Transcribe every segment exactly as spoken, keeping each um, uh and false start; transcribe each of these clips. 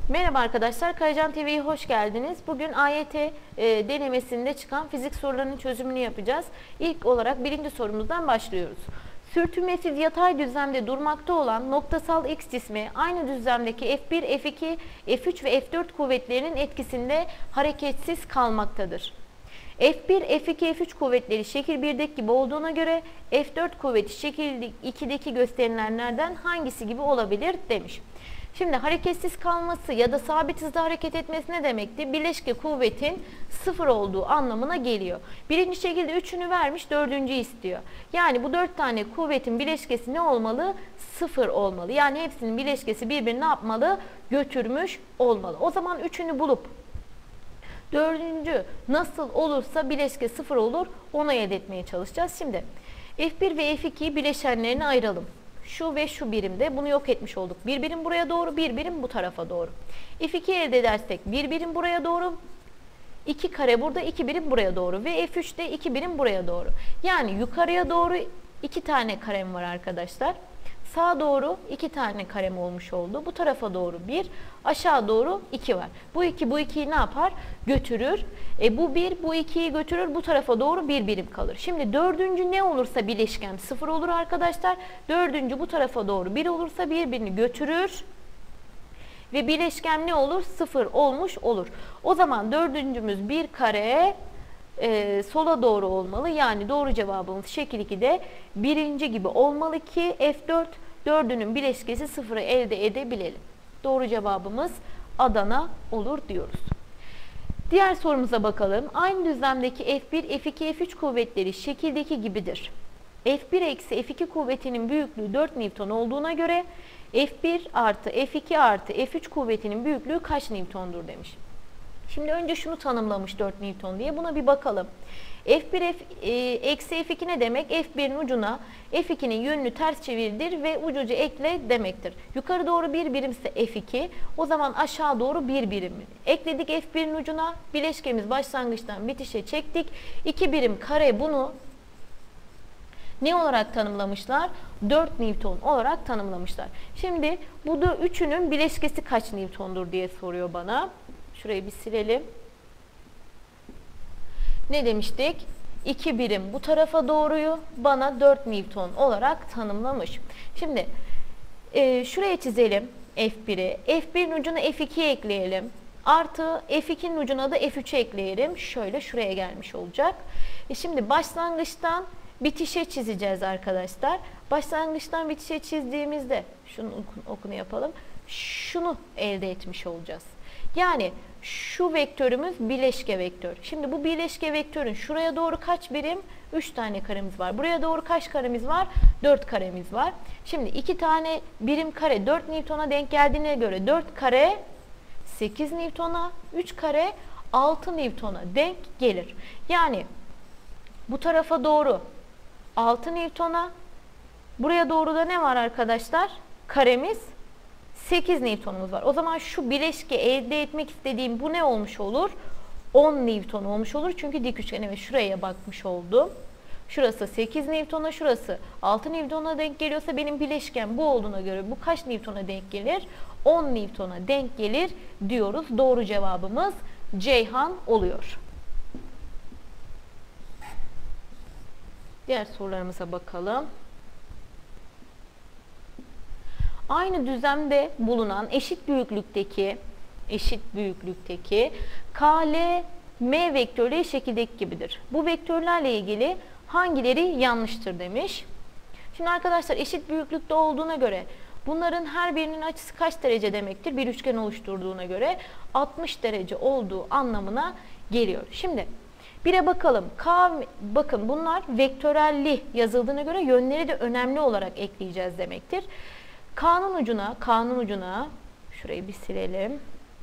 Merhaba arkadaşlar, Kayacan T V'ye hoş geldiniz. Bugün A Y T e, denemesinde çıkan fizik sorularının çözümünü yapacağız. İlk olarak birinci sorumuzdan başlıyoruz. Sürtünmesiz yatay düzlemde durmakta olan noktasal X cismi aynı düzlemdeki F bir, F iki, F üç ve F dört kuvvetlerinin etkisinde hareketsiz kalmaktadır. F bir, F iki, F üç kuvvetleri şekil birdeki gibi olduğuna göre F dört kuvveti şekil ikideki gösterilenlerden hangisi gibi olabilir demiş. Şimdi hareketsiz kalması ya da sabit hızda hareket etmesi ne demekti? Bileşke kuvvetin sıfır olduğu anlamına geliyor. Birinci şekilde üçünü vermiş, dördüncü istiyor. Yani bu dört tane kuvvetin bileşkesi ne olmalı? Sıfır olmalı. Yani hepsinin bileşkesi birbirini ne yapmalı? Götürmüş olmalı. O zaman üçünü bulup dördüncü nasıl olursa bileşke sıfır olur, onu elde etmeye çalışacağız. Şimdi F bir ve F iki'yi bileşenlerine ayıralım. Şu ve şu birimde bunu yok etmiş olduk. Bir birim buraya doğru, bir birim bu tarafa doğru. F iki'yi elde edersek bir birim buraya doğru, iki kare burada, iki birim buraya doğru ve F üç'te iki birim buraya doğru. Yani yukarıya doğru iki tane karem var arkadaşlar. Sağa doğru iki tane karem olmuş oldu. Bu tarafa doğru bir, aşağı doğru iki var. Bu iki bu ikiyi ne yapar? Götürür. E bu bir bu ikiyi götürür. Bu tarafa doğru bir birim kalır. Şimdi dördüncü ne olursa bileşkem sıfır olur arkadaşlar. Dördüncü bu tarafa doğru bir olursa birbirini götürür. Ve bileşkem ne olur? Sıfır olmuş olur. O zaman dördüncümüz bir kare e, sola doğru olmalı. Yani doğru cevabımız şekil iki'de birinci gibi olmalı ki F dört dördünün bileşkesi sıfırı elde edebilelim. Doğru cevabımız Adana olur diyoruz. Diğer sorumuza bakalım. Aynı düzlemdeki F bir, F iki, F üç kuvvetleri şekildeki gibidir. F bir eksi F iki kuvvetinin büyüklüğü dört Newton olduğuna göre F bir artı F iki artı F üç kuvvetinin büyüklüğü kaç Newton'dur demiş. Şimdi önce şunu tanımlamış dört Newton diye. Buna bir bakalım. F bir F, e, eksi F iki ne demek? F bir'in ucuna F iki'nin yönünü ters çevirdir ve ucu ucu ekle demektir. Yukarı doğru bir birimse F iki, o zaman aşağı doğru bir birim. Ekledik F bir'in ucuna, bileşkemiz başlangıçtan bitişe çektik. iki birim kare bunu ne olarak tanımlamışlar? dört Newton olarak tanımlamışlar. Şimdi bu da üçünün bileşkesi kaç Newton'dur diye soruyor bana. Şurayı bir silelim. Ne demiştik? iki birim bu tarafa doğruyu bana dört Newton olarak tanımlamış. Şimdi e, şuraya çizelim F bir'i. F bir'in ucuna F iki'yi ekleyelim. Artı F iki'nin ucuna da F üç'ü ekleyelim. Şöyle şuraya gelmiş olacak. E şimdi başlangıçtan bitişe çizeceğiz arkadaşlar. Başlangıçtan bitişe çizdiğimizde şunu okunu yapalım. Şunu elde etmiş olacağız. Yani şu vektörümüz bileşke vektör. Şimdi bu bileşke vektörün şuraya doğru kaç birim? üç tane karemiz var. Buraya doğru kaç karemiz var? dört karemiz var. Şimdi iki tane birim kare dört Newton'a denk geldiğine göre dört kare sekiz Newton'a, üç kare altı Newton'a denk gelir. Yani bu tarafa doğru altı Newton'a, buraya doğru da ne var arkadaşlar? Karemiz sekiz Newton'umuz var. O zaman şu bileşke elde etmek istediğim bu ne olmuş olur? on Newton olmuş olur. Çünkü dik üçgen, evet, şuraya bakmış oldum. Şurası sekiz Newton'a, şurası altı Newton'a denk geliyorsa benim bileşken bu olduğuna göre bu kaç Newton'a denk gelir? on Newton'a denk gelir diyoruz. Doğru cevabımız Ceyhan oluyor. Diğer sorularımıza bakalım. Aynı düzlemde bulunan eşit büyüklükteki eşit büyüklükteki K, L, M vektörleri şekildeki gibidir. Bu vektörlerle ilgili hangileri yanlıştır demiş. Şimdi arkadaşlar eşit büyüklükte olduğuna göre bunların her birinin açısı kaç derece demektir? Bir üçgen oluşturduğuna göre altmış derece olduğu anlamına geliyor. Şimdi bire bakalım. K, bakın bunlar vektörelli yazıldığına göre yönleri de önemli olarak ekleyeceğiz demektir. K'nın ucuna, K'nın ucuna, şurayı bir silelim.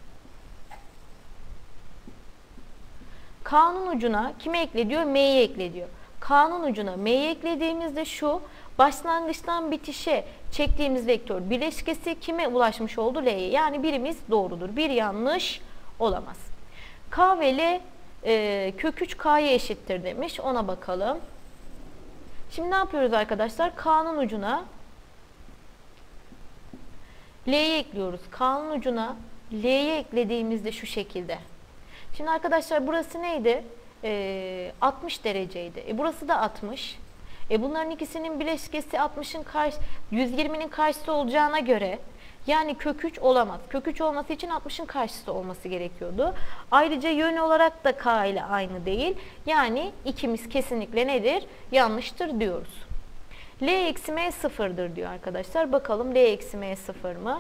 K'nın ucuna kime ekle diyor? M'yi ekle diyor. K'nın ucuna M'yi eklediğimizde şu başlangıçtan bitişe çektiğimiz vektör bileşkesi kime ulaşmış oldu? L'ye. Yani birimiz doğrudur. Bir yanlış olamaz. K ve L e, kök üç K'ya eşittir demiş. Ona bakalım. Şimdi ne yapıyoruz arkadaşlar? K'nın ucuna L'yi ekliyoruz. K'nın ucuna L'ye eklediğimizde şu şekilde. Şimdi arkadaşlar burası neydi? Ee, altmış dereceydi. E burası da altmış. E bunların ikisinin bileşkesi altmışın karşı, yüz yirminin karşısı olacağına göre yani kök üç olamaz. Kök üç olması için altmışın karşısı olması gerekiyordu. Ayrıca yön olarak da K ile aynı değil. Yani ikimiz kesinlikle nedir? Yanlıştır diyoruz. L eksi M sıfırdır diyor arkadaşlar. Bakalım L eksi M sıfır mı?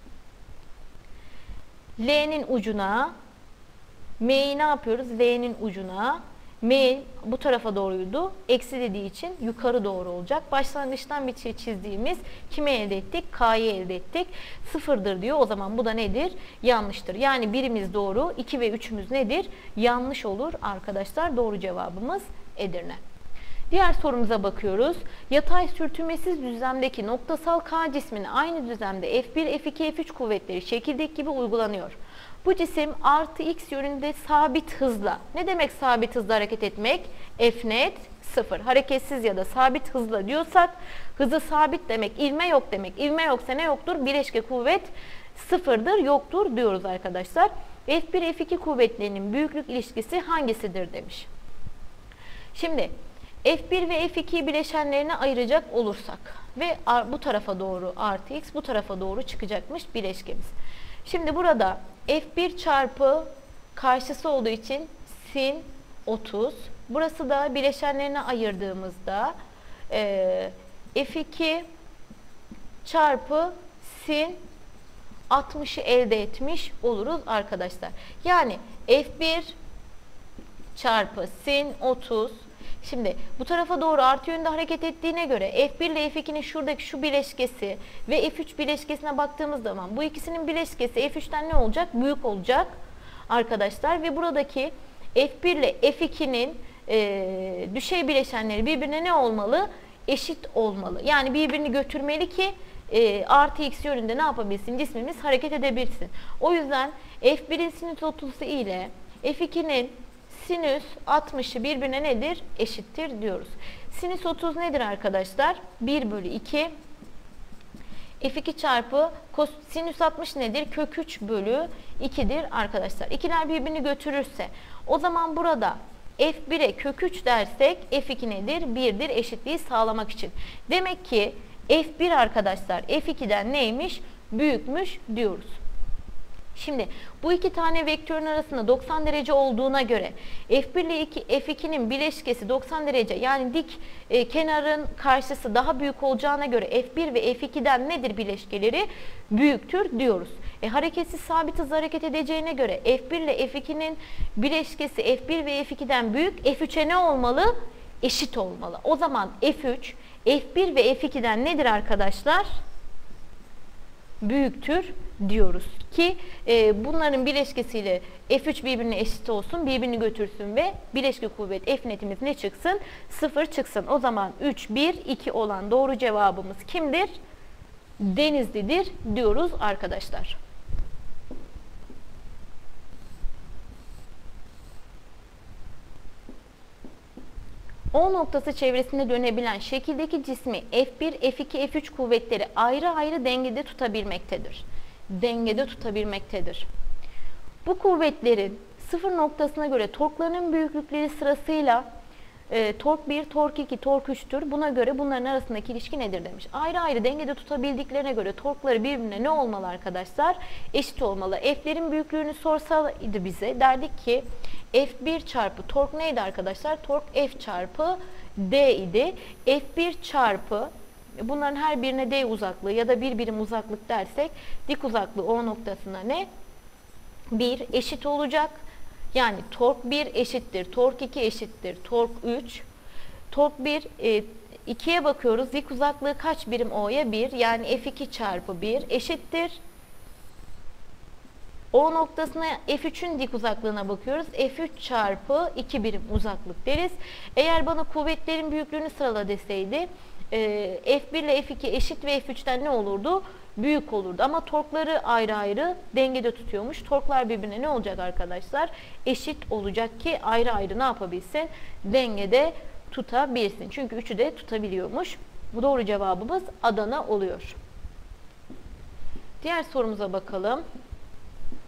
L'nin ucuna, M'yi ne yapıyoruz? L'nin ucuna. M bu tarafa doğruydu. Eksi dediği için yukarı doğru olacak. Başlangıçtan bir şey çizdiğimiz kimi elde ettik? K'yı elde ettik. Sıfırdır diyor. O zaman bu da nedir? Yanlıştır. Yani birimiz doğru. iki ve üçümüz nedir? Yanlış olur arkadaşlar. Doğru cevabımız Edirne. Diğer sorumuza bakıyoruz. Yatay sürtünmesiz düzlemdeki noktasal K cismine aynı düzlemde F bir, F iki, F üç kuvvetleri şekildeki gibi uygulanıyor. Bu cisim artı x yönünde sabit hızla. Ne demek sabit hızla hareket etmek? F net sıfır. Hareketsiz ya da sabit hızla diyorsak hızı sabit demek, ivme yok demek. İvme yoksa ne yoktur? Bileşke kuvvet sıfırdır, yoktur diyoruz arkadaşlar. F bir, F iki kuvvetlerinin büyüklük ilişkisi hangisidir demiş. Şimdi F bir ve F ikiyi bileşenlerine ayıracak olursak ve bu tarafa doğru artı x, bu tarafa doğru çıkacakmış bileşkemiz. Şimdi burada F bir çarpı karşısı olduğu için sin otuz. Burası da bileşenlerine ayırdığımızda e, F iki çarpı sin altmışı elde etmiş oluruz arkadaşlar. Yani F bir çarpı sin otuz. Şimdi bu tarafa doğru artı yönde hareket ettiğine göre F bir ile F ikinin şuradaki şu bileşkesi ve F üç bileşkesine baktığımız zaman bu ikisinin bileşkesi F üçten ne olacak? Büyük olacak arkadaşlar. Ve buradaki F bir ile F ikinin e, düşey bileşenleri birbirine ne olmalı? Eşit olmalı. Yani birbirini götürmeli ki e, artı x yönünde ne yapabilsin? Cismimiz hareket edebilsin. O yüzden F birin sinüs otuzu ile F ikinin sinüs altmışı birbirine nedir? Eşittir diyoruz. Sinüs otuz nedir arkadaşlar? bir bölü iki. F iki çarpı sinüs altmış nedir? Kök üç bölü iki'dir arkadaşlar. İkiler birbirini götürürse o zaman burada F bir'e kök üç dersek F iki nedir? bir'dir eşitliği sağlamak için. Demek ki F bir arkadaşlar F iki'den neymiş? Büyükmüş diyoruz. Şimdi bu iki tane vektörün arasında doksan derece olduğuna göre F bir ile F iki'nin bileşkesi doksan derece yani dik e, kenarın karşısı daha büyük olacağına göre F bir ve F iki'den nedir bileşkeleri? Büyüktür diyoruz. E, hareketsiz sabit hızla hareket edeceğine göre F bir ile F iki'nin bileşkesi F bir ve F iki'den büyük. F üç'e ne olmalı? Eşit olmalı. O zaman F üç F bir ve F iki'den nedir arkadaşlar? Büyüktür diyoruz ki e, bunların bileşkesiyle F üç birbirine eşit olsun, birbirini götürsün ve bileşke kuvvet F netimiz ne çıksın? sıfır çıksın. O zaman üç, bir, iki olan doğru cevabımız kimdir? Denizli'dir diyoruz arkadaşlar. O noktası çevresinde dönebilen şekildeki cismi F bir, F iki, F üç kuvvetleri ayrı ayrı dengede tutabilmektedir. Dengede tutabilmektedir. Bu kuvvetlerin sıfır noktasına göre torklarının büyüklükleri sırasıyla e, tork bir, tork iki, tork üç'tür. Buna göre bunların arasındaki ilişki nedir demiş. Ayrı ayrı dengede tutabildiklerine göre torkları birbirine ne olmalı arkadaşlar? Eşit olmalı. F'lerin büyüklüğünü sorsaydı bize derdik ki F bir çarpı tork neydi arkadaşlar? Tork F çarpı D idi. F bir çarpı bunların her birine D uzaklığı ya da bir birim uzaklık dersek dik uzaklığı O noktasına ne? bir eşit olacak. Yani tork bir eşittir. Tork iki eşittir. Tork üç. Tork bir e, iki'ye bakıyoruz. Dik uzaklığı kaç birim O'ya? bir. Yani F iki çarpı bir eşittir. O noktasına F üç'ün dik uzaklığına bakıyoruz. F üç çarpı iki birim uzaklık deriz. Eğer bana kuvvetlerin büyüklüğünü sırala deseydi e, F bir ile F iki eşit ve F üç'ten ne olurdu? Büyük olurdu. Ama torkları ayrı ayrı dengede tutuyormuş. Torklar birbirine ne olacak arkadaşlar? Eşit olacak ki ayrı ayrı ne yapabilsin? Dengede tutabilsin. Çünkü üçü de tutabiliyormuş. Bu doğru cevabımız Adana oluyor. Diğer sorumuza bakalım.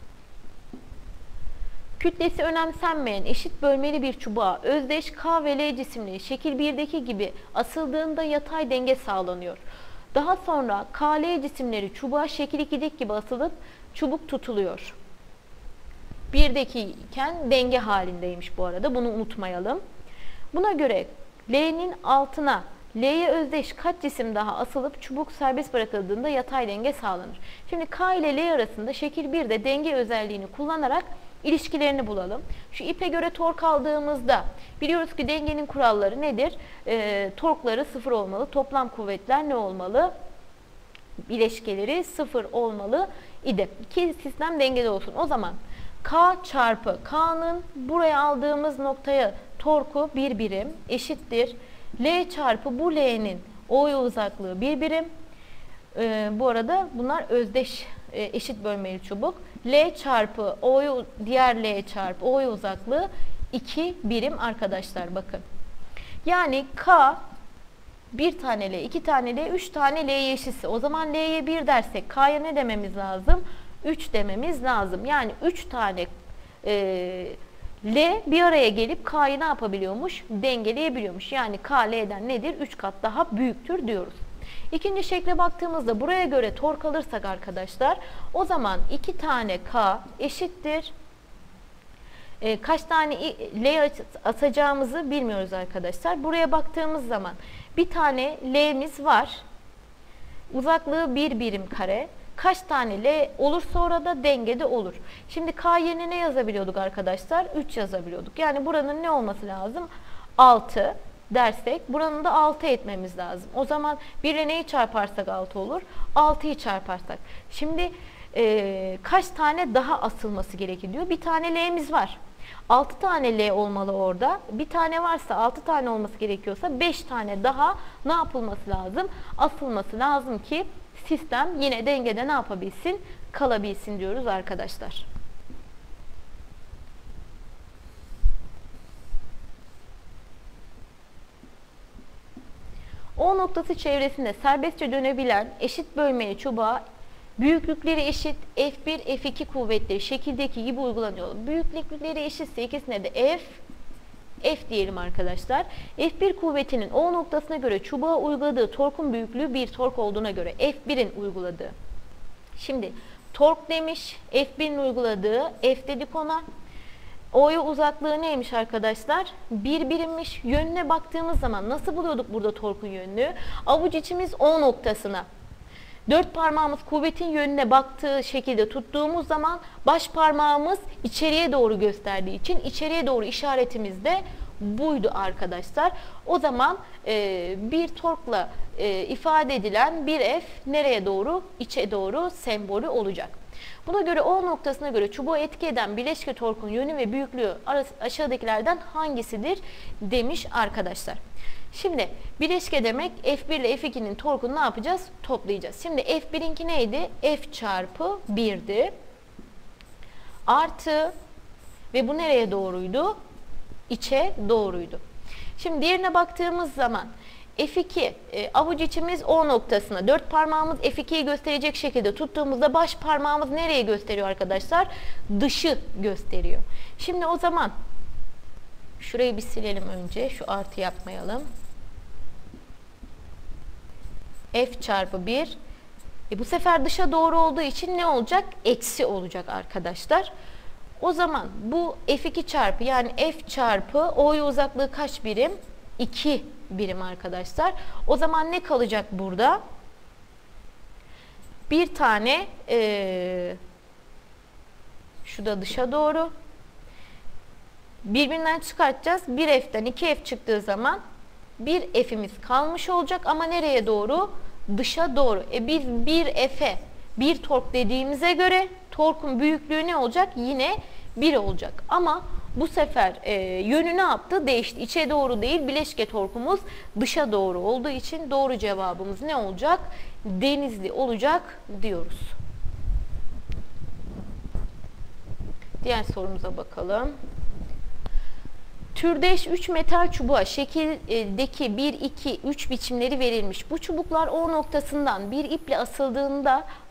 Kütlesi önemsenmeyen eşit bölmeli bir çubuğa özdeş K ve L cisimleri şekil birdeki gibi asıldığında yatay denge sağlanıyor. Daha sonra K, L cisimleri çubuğa şekil ikideki gibi asılıp çubuk tutuluyor. birdeki iken denge halindeymiş bu arada, bunu unutmayalım. Buna göre L'nin altına L'ye özdeş kaç cisim daha asılıp çubuk serbest bırakıldığında yatay denge sağlanır. Şimdi K ile L arasında şekil birde denge özelliğini kullanarak ilişkilerini bulalım. Şu ipe göre tork aldığımızda biliyoruz ki dengenin kuralları nedir? E, torkları sıfır olmalı. Toplam kuvvetler ne olmalı? Bileşkeleri sıfır olmalı idi ki sistem dengede olsun. O zaman K çarpı K'nın buraya aldığımız noktaya torku bir birim eşittir. L çarpı bu L'nin O'ya uzaklığı bir birim. Ee, bu arada bunlar özdeş e, eşit bölmeli çubuk. L çarpı O'ya diğer L çarpı O'ya uzaklığı iki birim arkadaşlar, bakın. Yani K bir tane L, iki tane L, üç tane L'ye eşitse, o zaman L'ye bir dersek K'ya ne dememiz lazım? üç dememiz lazım. Yani üç tane e, L bir araya gelip K'yı ne yapabiliyormuş? Dengeleyebiliyormuş. Yani K L'den nedir? üç kat daha büyüktür diyoruz. İkinci şekle baktığımızda buraya göre tork alırsak arkadaşlar, o zaman iki tane K eşittir. E, kaç tane L asacağımızı bilmiyoruz arkadaşlar. Buraya baktığımız zaman bir tane L'miz var. Uzaklığı bir birim kare. Kaç tane L olursa orada dengede olur. Şimdi K yerine ne yazabiliyorduk arkadaşlar? üç yazabiliyorduk. Yani buranın ne olması lazım? altı dersek buranın da altı etmemiz lazım. O zaman bir ile neyi çarparsak altı olur? altıyı çarparsak. Şimdi e, kaç tane daha asılması gerekiyor diyor. Bir tane L'miz var. altı tane L olmalı orada. Bir tane varsa altı tane olması gerekiyorsa beş tane daha ne yapılması lazım? Asılması lazım ki sistem yine dengede ne yapabilsin? Kalabilsin diyoruz arkadaşlar. O noktası çevresinde serbestçe dönebilen eşit bölmeli çubuğa büyüklükleri eşit F bir F iki kuvvetleri şekildeki gibi uygulanıyor. Büyüklükleri eşitse ikisine de F F diyelim arkadaşlar. F bir kuvvetinin O noktasına göre çubuğa uyguladığı torkun büyüklüğü bir tork olduğuna göre F birin uyguladığı. Şimdi tork demiş, F birin uyguladığı, F dedik ona. O'ya uzaklığı neymiş arkadaşlar? bir birimmiş. Yönüne baktığımız zaman nasıl buluyorduk burada torkun yönünü? Avuç içimiz O noktasına. Dört parmağımız kuvvetin yönüne baktığı şekilde tuttuğumuz zaman baş parmağımız içeriye doğru gösterdiği için içeriye doğru işaretimiz de buydu arkadaşlar. O zaman e, bir torkla e, ifade edilen bir F nereye doğru? İçe doğru sembolü olacak. Buna göre O noktasına göre çubuğu etki eden bileşke torkun yönü ve büyüklüğü aşağıdakilerden hangisidir demiş arkadaşlar. Şimdi bileşke demek F bir ile F ikinin torkunu ne yapacağız? Toplayacağız. Şimdi F birinki neydi? F çarpı birdi. Artı ve bu nereye doğruydu? İçe doğruydu. Şimdi diğerine baktığımız zaman F iki e, avuç içimiz O noktasına, dört parmağımız F ikiyi gösterecek şekilde tuttuğumuzda baş parmağımız nereye gösteriyor arkadaşlar? Dışı gösteriyor. Şimdi o zaman şurayı bir silelim önce. Şu artı yapmayalım. F çarpı bir. E bu sefer dışa doğru olduğu için ne olacak? Eksi olacak arkadaşlar. O zaman bu F iki çarpı yani F çarpı O'ya uzaklığı kaç birim? iki birim arkadaşlar. O zaman ne kalacak burada? Bir tane e, şu da dışa doğru. Birbirinden çıkartacağız. bir F'den iki F çıktığı zaman bir F'imiz kalmış olacak ama nereye doğru? Dışa doğru. E biz bir F'e bir tork dediğimize göre torkun büyüklüğü ne olacak? Yine bir olacak. Ama bu sefer e, yönü ne yaptı? Değişti. İçe doğru değil, bileşke torkumuz dışa doğru olduğu için doğru cevabımız ne olacak? Denizli olacak diyoruz. Diğer sorumuza bakalım. Türdeş üç metal çubuğa şekildeki bir, iki, üç biçimleri verilmiş. Bu çubuklar O noktasından bir iple asıldığında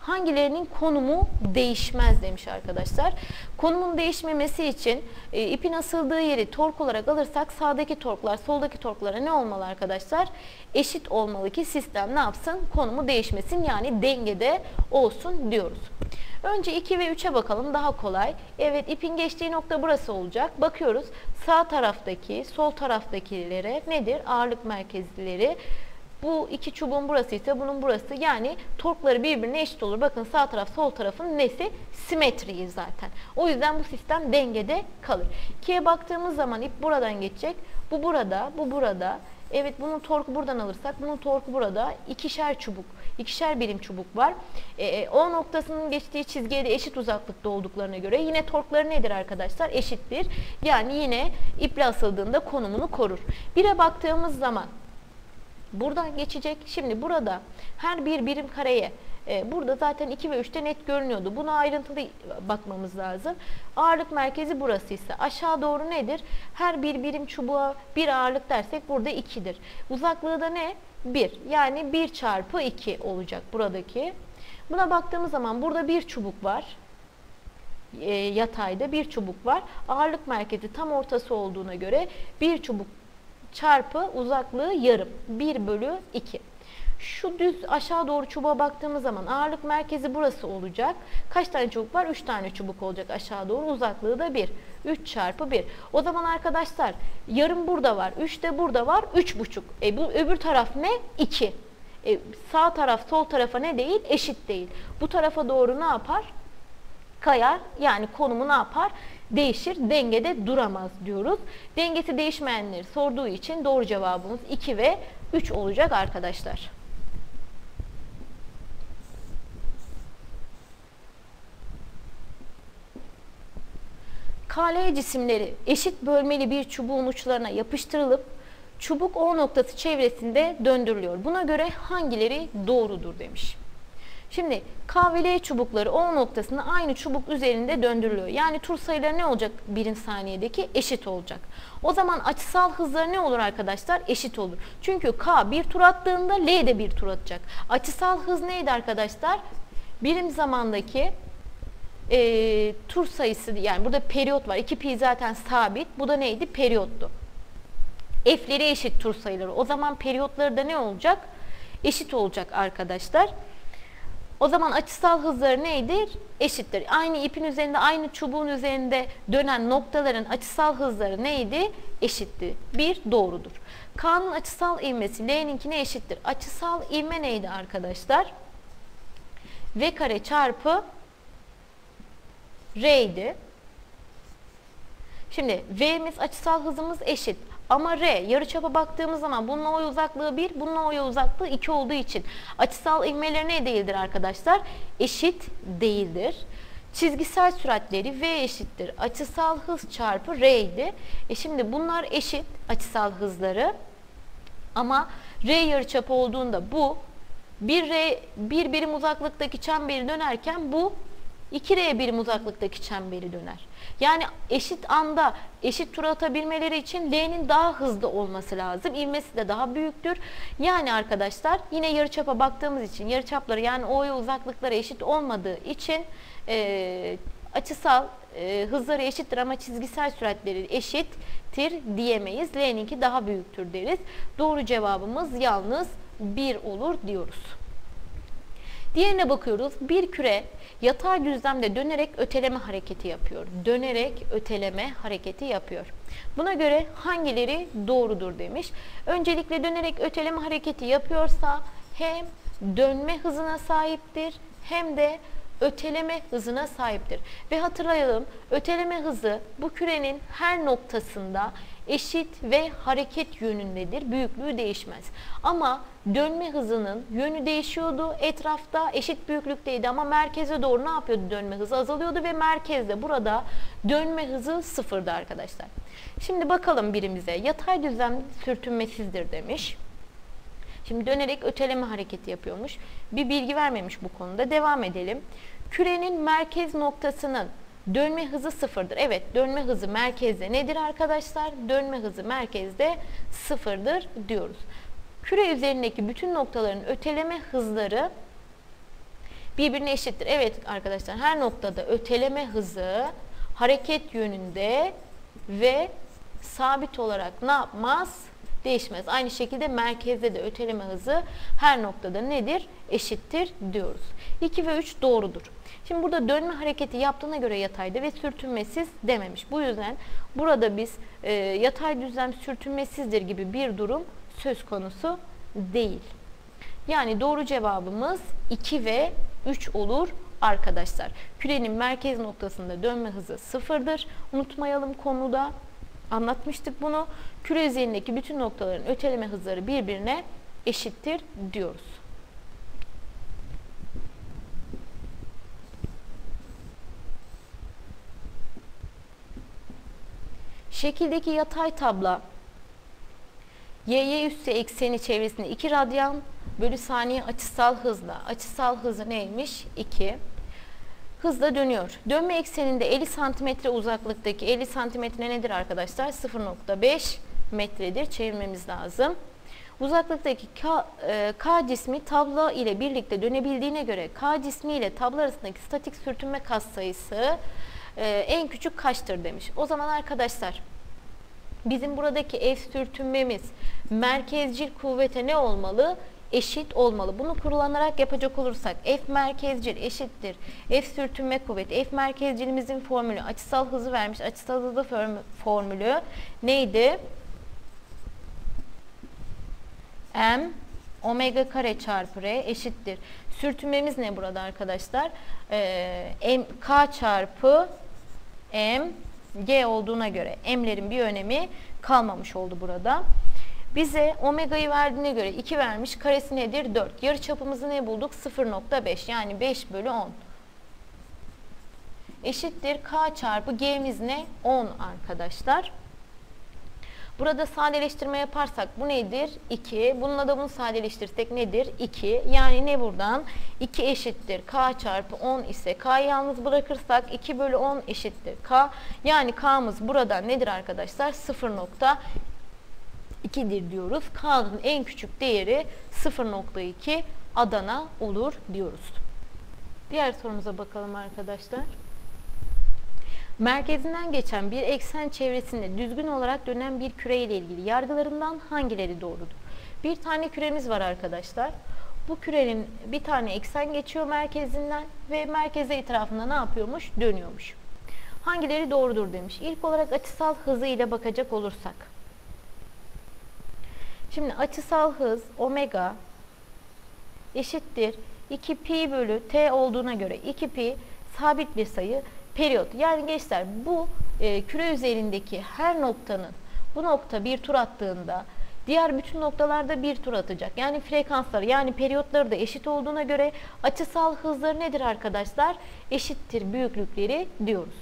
hangilerinin konumu değişmez demiş arkadaşlar. Konumun değişmemesi için e, ipin asıldığı yeri tork olarak alırsak sağdaki torklar soldaki torklara ne olmalı arkadaşlar? Eşit olmalı ki sistem ne yapsın? Konumu değişmesin, yani dengede olsun diyoruz. Önce iki ve üçe bakalım, daha kolay. Evet, ipin geçtiği nokta burası olacak. Bakıyoruz sağ taraftaki sol taraftakilere nedir? Ağırlık merkezleri. Bu iki çubuğun burası ise bunun burası, yani torkları birbirine eşit olur. Bakın sağ taraf sol tarafın nesi? Simetriyi zaten. O yüzden bu sistem dengede kalır. ikiye baktığımız zaman ip buradan geçecek. Bu burada, bu burada. Evet, bunun torku buradan alırsak bunun torku burada. İkişer çubuk, ikişer birim çubuk var. E, O noktasının geçtiği çizgiye de eşit uzaklıkta olduklarına göre yine torkları nedir arkadaşlar? Eşittir. Yani yine iple asıldığında konumunu korur. bire baktığımız zaman buradan geçecek. Şimdi burada her bir birim kareye e, burada zaten iki ve üçte net görünüyordu. Buna ayrıntılı bakmamız lazım. Ağırlık merkezi burası ise aşağı doğru nedir? Her bir birim çubuğa bir ağırlık dersek burada ikidir. Uzaklığı da ne? bir. Yani bir çarpı iki olacak buradaki. Buna baktığımız zaman burada bir çubuk var. E, yatayda bir çubuk var. Ağırlık merkezi tam ortası olduğuna göre bir çubuk çarpı uzaklığı yarım. bir bölü iki. Şu düz aşağı doğru çubuğa baktığımız zaman ağırlık merkezi burası olacak. Kaç tane çubuk var? üç tane çubuk olacak aşağı doğru. Uzaklığı da bir. üç çarpı bir. O zaman arkadaşlar yarım burada var. üç de burada var. üç buçuk. E bu öbür taraf ne? iki. E, sağ taraf sol tarafa ne değil? Eşit değil. Bu tarafa doğru ne yapar? Kayar. Yani konumu ne yapar? Değişir. Dengede duramaz diyoruz. Dengesi değişmeyenleri sorduğu için doğru cevabımız iki ve üç olacak arkadaşlar. K L cisimleri eşit bölmeli bir çubuğun uçlarına yapıştırılıp çubuk O noktası çevresinde döndürülüyor. Buna göre hangileri doğrudur demiş. Şimdi K ve L çubukları O noktasında aynı çubuk üzerinde döndürülüyor. Yani tur sayıları ne olacak birim saniyedeki? Eşit olacak. O zaman açısal hızları ne olur arkadaşlar? Eşit olur. Çünkü K bir tur attığında L de bir tur atacak. Açısal hız neydi arkadaşlar? Birim zamandaki e, tur sayısı, yani burada periyot var. iki pi zaten sabit. Bu da neydi? Periyottu. F'leri eşit tur sayıları. O zaman periyotları da ne olacak? Eşit olacak arkadaşlar. O zaman açısal hızları neydir? Eşittir. Aynı ipin üzerinde, aynı çubuğun üzerinde dönen noktaların açısal hızları neydi? Eşitti. Bir doğrudur. K'nın açısal ivmesi L'ninkine eşittir. Açısal ivme neydi arkadaşlar? V kare çarpı R'ydi. Şimdi V'miz, açısal hızımız eşit. Ama R, yarıçapa baktığımız zaman bununla O uzaklığı bir, bununla O uzaklığı iki olduğu için açısal ivmeleri ne değildir arkadaşlar? Eşit değildir. Çizgisel süratleri V eşittir. Açısal hız çarpı R idi. E şimdi bunlar eşit açısal hızları. Ama R yarıçapı olduğunda bu bir R bir birim uzaklıktaki çemberi dönerken bu iki R birim uzaklıktaki çemberi döner. Yani eşit anda eşit tur atabilmeleri için L'nin daha hızlı olması lazım. İvmesi de daha büyüktür. Yani arkadaşlar yine yarıçapa baktığımız için yarıçapları, yani O'ya uzaklıkları eşit olmadığı için e, açısal e, hızları eşittir ama çizgisel süratleri eşittir diyemeyiz. L'ninki daha büyüktür deriz. Doğru cevabımız yalnız bir olur diyoruz. Diğerine bakıyoruz. Bir küre yatay düzlemde dönerek öteleme hareketi yapıyor. Dönerek öteleme hareketi yapıyor. Buna göre hangileri doğrudur demiş. Öncelikle dönerek öteleme hareketi yapıyorsa hem dönme hızına sahiptir hem de öteleme hızına sahiptir. Ve hatırlayalım, öteleme hızı bu kürenin her noktasında eşit ve hareket yönündedir. Büyüklüğü değişmez. Ama dönme hızının yönü değişiyordu. Etrafta eşit büyüklükteydi ama merkeze doğru ne yapıyordu? Dönme hızı azalıyordu ve merkezde burada dönme hızı sıfırdı arkadaşlar. Şimdi bakalım birimize. Yatay düzlem sürtünmesizdir demiş. Şimdi dönerek öteleme hareketi yapıyormuş. Bir bilgi vermemiş bu konuda. Devam edelim. Kürenin merkez noktasının dönme hızı sıfırdır. Evet, dönme hızı merkezde nedir arkadaşlar? Dönme hızı merkezde sıfırdır diyoruz. Küre üzerindeki bütün noktaların öteleme hızları birbirine eşittir. Evet arkadaşlar, her noktada öteleme hızı hareket yönünde ve sabit olarak ne yapmaz? Değişmez. Aynı şekilde merkezde de öteleme hızı her noktada nedir? Eşittir diyoruz. iki ve üç doğrudur. Şimdi burada dönme hareketi yaptığına göre yatayda ve sürtünmesiz dememiş. Bu yüzden burada biz e, yatay düzlem sürtünmesizdir gibi bir durum söz konusu değil. Yani doğru cevabımız iki ve üç olur arkadaşlar. Kürenin merkez noktasında dönme hızı sıfırdır. Unutmayalım, konuda anlatmıştık bunu. Küre üzerindeki bütün noktaların öteleme hızları birbirine eşittir diyoruz. Şekildeki yatay tabla y üssü ekseni çevresinde iki radyan bölü saniye açısal hızla. Açısal hızı neymiş? iki. Hızla dönüyor. Dönme ekseninde elli santimetre uzaklıktaki elli santimetre nedir arkadaşlar? sıfır nokta beş metredir. Çevirmemiz lazım. Uzaklıktaki K, e, K cismi tabla ile birlikte dönebildiğine göre K cismi ile tabla arasındaki statik sürtünme katsayısı e, en küçük kaçtır demiş. O zaman arkadaşlar bizim buradaki F sürtünmemiz merkezcil kuvvete ne olmalı? Eşit olmalı. Bunu kullanarak yapacak olursak F merkezcil eşittir F sürtünme kuvveti. F merkezcilimizin formülü açısal hızı vermiş. Açısal hızı formülü neydi? M omega kare çarpı R eşittir. Sürtünmemiz ne burada arkadaşlar? Ee, M, K çarpı M G olduğuna göre M'lerin bir önemi kalmamış oldu burada. Bize omega'yı verdiğine göre iki vermiş. Karesi nedir? dört. Yarıçapımızı ne bulduk? sıfır nokta beş. Yani beş bölü on. Eşittir. K çarpı G'miz ne? on arkadaşlar. Burada sadeleştirme yaparsak bu nedir? iki. Bununla da bunu sadeleştirsek nedir? iki. Yani ne buradan? iki eşittir. K çarpı on ise K'yı yalnız bırakırsak iki bölü on eşittir K. Yani K'mız burada nedir arkadaşlar? sıfır nokta iki'dir diyoruz. K'nın en küçük değeri sıfır nokta iki Adana olur diyoruz. Diğer sorumuza bakalım arkadaşlar. Merkezinden geçen bir eksen çevresinde düzgün olarak dönen bir küre ile ilgili yargılarından hangileri doğrudur? Bir tane küremiz var arkadaşlar. Bu kürenin bir tane eksen geçiyor merkezinden ve merkeze etrafında ne yapıyormuş? Dönüyormuş. Hangileri doğrudur demiş. İlk olarak açısal hızı ile bakacak olursak. Şimdi açısal hız omega eşittir iki pi bölü t olduğuna göre iki pi sabit bir sayı, periyot. Yani gençler bu e, küre üzerindeki her noktanın bu nokta bir tur attığında diğer bütün noktalarda bir tur atacak. Yani frekansları yani periyotları da eşit olduğuna göre açısal hızları nedir arkadaşlar? Eşittir büyüklükleri diyoruz.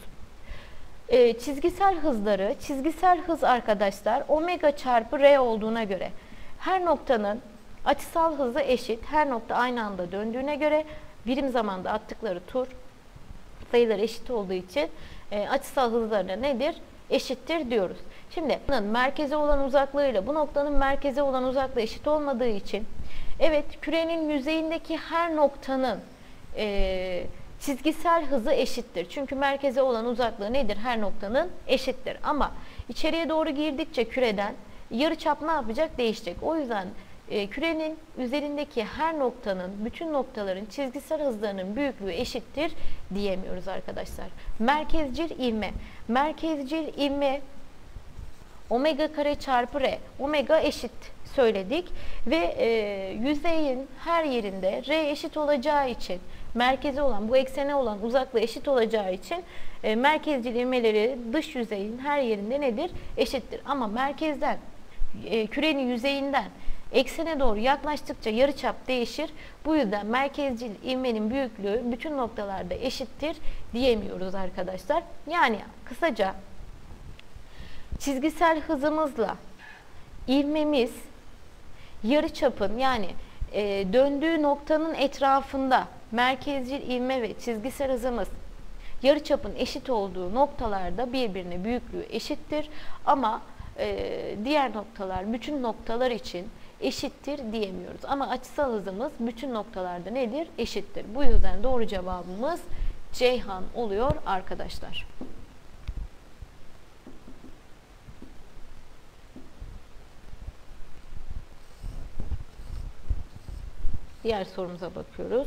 E, çizgisel hızları, çizgisel hız arkadaşlar omega çarpı r olduğuna göre her noktanın açısal hızı eşit. Her nokta aynı anda döndüğüne göre birim zamanda attıkları tur sayıları eşit olduğu için e, açısal hızlarına nedir? Eşittir diyoruz. Şimdi merkeze olan uzaklığıyla bu noktanın merkeze olan uzaklığı eşit olmadığı için evet kürenin yüzeyindeki her noktanın e, çizgisel hızı eşittir. Çünkü merkeze olan uzaklığı nedir? Her noktanın eşittir. Ama içeriye doğru girdikçe küreden yarıçap ne yapacak? Değişecek. O yüzden e, kürenin üzerindeki her noktanın, bütün noktaların çizgisel hızlarının büyüklüğü eşittir diyemiyoruz arkadaşlar. Merkezcil ivme. Merkezcil ivme omega kare çarpı r. Omega eşit söyledik ve e, yüzeyin her yerinde r eşit olacağı için merkeze olan bu eksene olan uzaklığı eşit olacağı için e, merkezcil ivmeleri dış yüzeyin her yerinde nedir? Eşittir. Ama merkezden e, kürenin yüzeyinden eksene doğru yaklaştıkça yarıçap değişir. Bu yüzden merkezcil ivmenin büyüklüğü bütün noktalarda eşittir diyemiyoruz arkadaşlar. Yani kısaca çizgisel hızımızla ivmemiz yarıçapın yani e, döndüğü noktanın etrafında merkezcil ivme ve çizgisel hızımız yarıçapın eşit olduğu noktalarda birbirine büyüklüğü eşittir. Ama e, diğer noktalar, bütün noktalar için eşittir diyemiyoruz. Ama açısal hızımız bütün noktalarda nedir? Eşittir. Bu yüzden doğru cevabımız Ceyhan oluyor arkadaşlar. Diğer sorumuza bakıyoruz.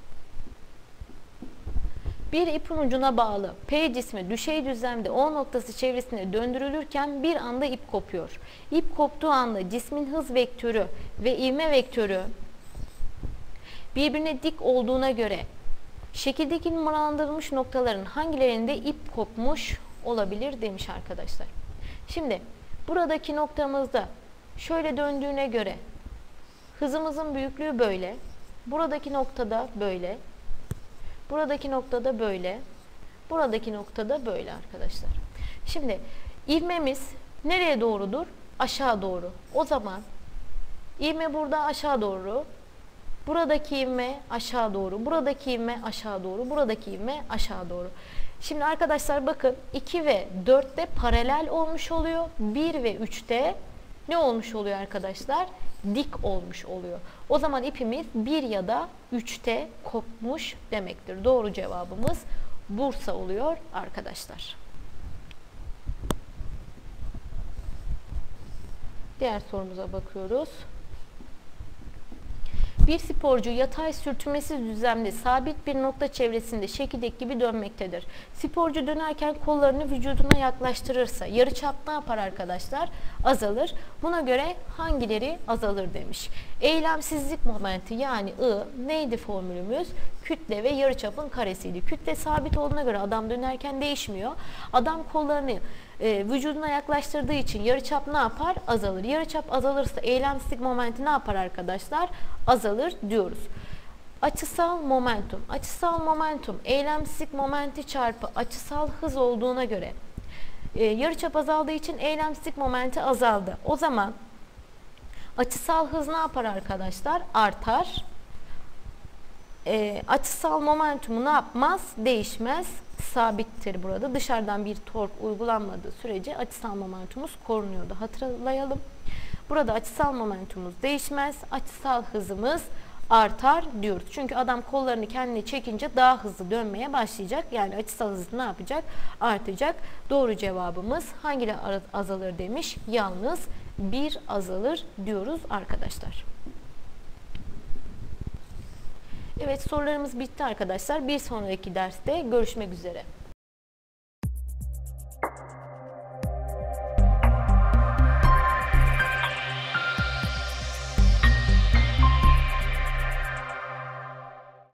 Bir ipin ucuna bağlı P cismi düşey düzlemde O noktası çevresinde döndürülürken bir anda ip kopuyor. İp koptuğu anda cismin hız vektörü ve ivme vektörü birbirine dik olduğuna göre şekildeki numaralandırılmış noktaların hangilerinde ip kopmuş olabilir demiş arkadaşlar. Şimdi buradaki noktamızda şöyle döndüğüne göre hızımızın büyüklüğü böyle. Buradaki noktada böyle. Buradaki noktada böyle. Buradaki noktada böyle arkadaşlar. Şimdi ivmemiz nereye doğrudur? Aşağı doğru. O zaman ivme burada aşağı doğru. Buradaki ivme aşağı doğru. Buradaki ivme aşağı doğru. Buradaki ivme aşağı doğru. Şimdi arkadaşlar bakın iki ve dörtte paralel olmuş oluyor. bir ve üçte ne olmuş oluyor arkadaşlar? Dik olmuş oluyor. O zaman ipimiz bir ya da üçte kopmuş demektir. Doğru cevabımız Bursa oluyor arkadaşlar. Diğer sorumuza bakıyoruz. Bir sporcu yatay sürtünmesiz düzlemde sabit bir nokta çevresinde şekildeki gibi dönmektedir. Sporcu dönerken kollarını vücuduna yaklaştırırsa yarıçap ne yapar arkadaşlar? Azalır. Buna göre hangileri azalır demiş. Eylemsizlik momenti yani I neydi formülümüz? Kütle ve yarıçapın karesiydi. Kütle sabit olduğuna göre adam dönerken değişmiyor. Adam kollarını e, vücuduna yaklaştırdığı için yarıçap ne yapar? Azalır. Yarıçap azalırsa eylemsizlik momenti ne yapar arkadaşlar? Azalır diyoruz. Açısal momentum. Açısal momentum eylemsizlik momenti çarpı açısal hız olduğuna göre e, yarıçap azaldığı için eylemsizlik momenti azaldı. O zaman açısal hız ne yapar arkadaşlar? Artar. E, açısal momentumu ne yapmaz? Değişmez. Sabittir burada. Dışarıdan bir tork uygulanmadığı sürece açısal momentumumuz korunuyordu. Hatırlayalım. Burada açısal momentumumuz değişmez. Açısal hızımız artar diyoruz. Çünkü adam kollarını kendine çekince daha hızlı dönmeye başlayacak. Yani açısal hız ne yapacak? Artacak. Doğru cevabımız hangileri azalır demiş. Yalnız bir azalır diyoruz arkadaşlar. Evet, sorularımız bitti arkadaşlar. Bir sonraki derste görüşmek üzere.